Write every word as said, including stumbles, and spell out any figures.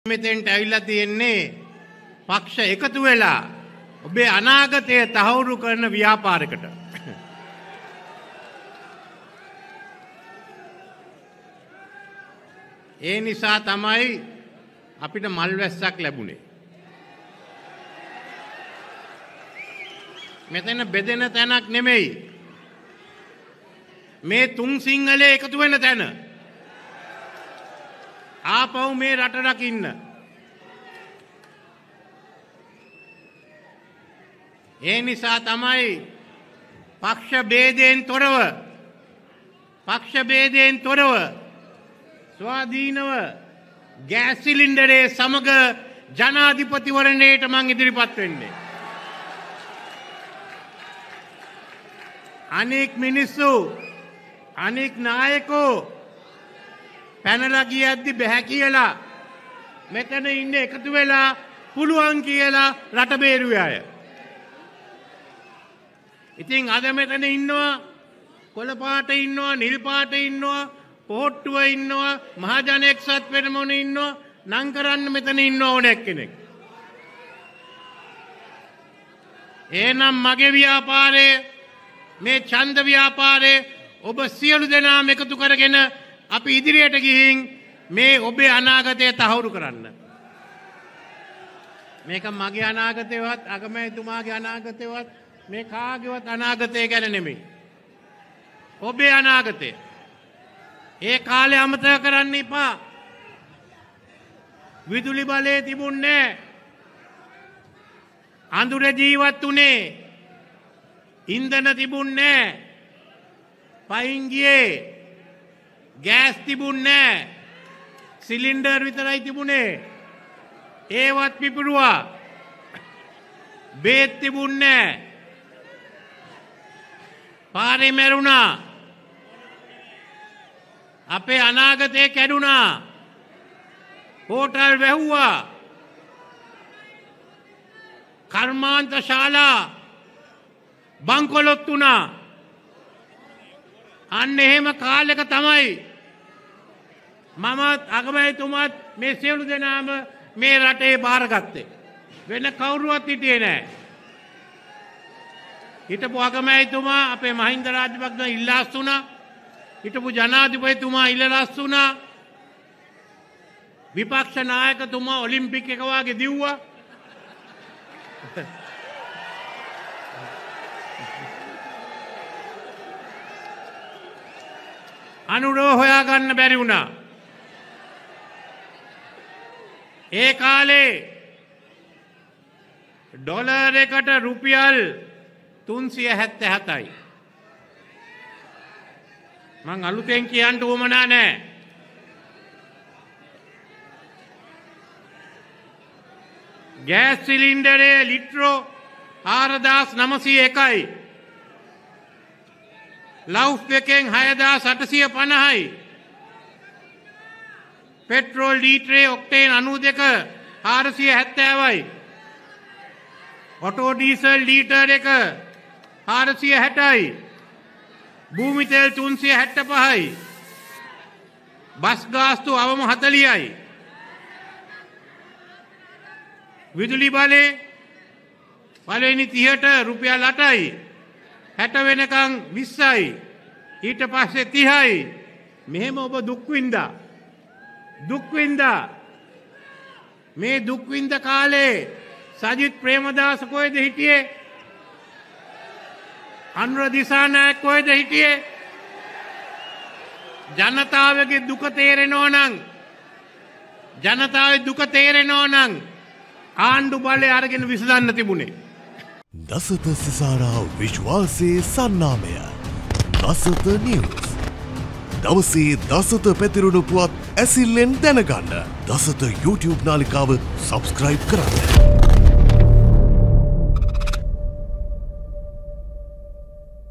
මෙතෙන්ට ඇවිල්ලා තියෙන්නේ පක්ෂ එකතු වෙලා ඔබේ අනාගතය තහවුරු කරන ව්‍යාපාරයකට. ඒ නිසා තමයි අපිට මල් වැස්සක් ලැබුණේ. මෙතන බෙදෙන තැනක් නෙමෙයි. මේ තුන් සිංහලේ එකතු වෙන තැන. ආපහු මේ රට රකින්න. ඒ නිසා තමයි පක්ෂ ભેදයෙන් තොරව පක්ෂ ભેදයෙන් තොරව ස්වාධීනව ගෑස් සිලින්ඩරේ සමග ජනාධිපතිවරණයට මං ඉදිරිපත් වෙන්නේ. අනෙක් මිනිස්සු අනෙක් නායකෝ පැනලා ගියද්දි බෑ කියලා මෙතන ඉන්න එකතු වෙලා පුළුවන් කියලා රට බේරුවේ අය. ඉතින් අද මෙතන ඉන්නවා කොළ පාට ඉන්නවා නිල් පාට ඉන්නවා පොට්ටුව ඉන්නවා මහජන එක්සත් පෙරමුණ ඉන්නවා නම් කරන්න මෙතන ඉන්න ඕනෙක් කෙනෙක්. එහෙනම් මගේ ව්‍යාපාරයේ මේ ඡන්ද ව්‍යාපාරයේ ඔබ සියලු දෙනාම එකතු කරගෙන අපි ඉදිරියට ගිහින් මේ ඔබේ අනාගතය තහවුරු කරන්න. මේක මගේ අනාගතයවත් අගමැතිතුමාගේ අනාගතයවත් මේ කාගේවත් අනාගතය ගැන නෙමෙයි. ඔබේ අනාගතය. ඒ කාලේ අමතක කරන්න එපා. විදුලි බලය තිබුණේ නැහැ. අඳුර ජීවත් උනේ. ඉන්ධන තිබුණේ නැහැ. පයින් ගියේ ගෑස් තිබුණේ නැහැ. සිලින්ඩර් විතරයි තිබුණේ. ඒවත් පිපිරුවා. බේත් තිබුණේ නැහැ. පාරේ මැරුණා. අපේ අනාගතේ කැඩුනා. හෝටල් වැහුවා. කර්මාන්ත ශාලා බංකොලොත් වුණා. අන්න එහෙම කාලෙක තමයි මමත් අගමැතිතුමත් මේ සියලු දෙනාම මේ රටේ බාරගත්තේ. වෙන කවුරුවත් හිටියේ නැහැ. හිටපු අගමැතිතුමා අපේ මහින්ද රාජපක්ෂ ඉල්ලාස් වුණා. හිටපු ජනාධිපතිතුමා ඉල්ලාස් වුණා. විපක්ෂ නායකතුමා ඔලිම්පික් එක වාගේ දිව්වා. අනුරෝ හොයාගන්න බැරි වුණා. ඒ කාලේ ඩොලර් එකට රුපියල් තුන්සිය හැත්තෑ හතයි. මං අලුතෙන් කියන්න උවමනා නැහැ. ගෑස් සිලින්ඩරේ ලිට්‍රෝ හාරදාස් නවසිය එකයි. ලවුෆ් එකෙන් හයදාස් අටසිය පනහයි. පෙට්‍රෝල් ලීටරේ ඔක්ටේන් අනූ දෙක හාරසිය හැත්තෑවයි. ඔටෝ ඩීසල් ලීටර් එක හාරසිය හැටයි. භූමි තෙල් තුන්සිය හැත්තෑ පහයි. බස් ගාස්තු අවම හතලිහයි. විදුලි බලේ පළවෙනි තිහට රුපියල් අටයි. හැට වෙනකන් විස්සයි. ඊට පස්සේ තිහයි. මෙහෙම ඔබ දුක් විඳා. දුක් විඳා. මේ දුක් විඳ කාලේ සජිත් ප්‍රේමදාස කොහෙද හිටියේ? අනුර දිසානායක කොහෙද හිටියේ? ජනතාවගේ දුක තේරෙනෝ නම් ජනතාවේ දුක තේරෙනෝ නම් ආණ්ඩු බලය අරගෙන විසඳන්න තිබුණේ. දසත සිසාරා විශ්වාසයේ සන්නාමය දසත නිවුස්. දවසේ දසත පැතිරුණු පුවත් ඇසිල්ලෙන් දැනගන්න දසත YouTube නාලිකාව සබස්ක්‍රයිබ් කරන්න.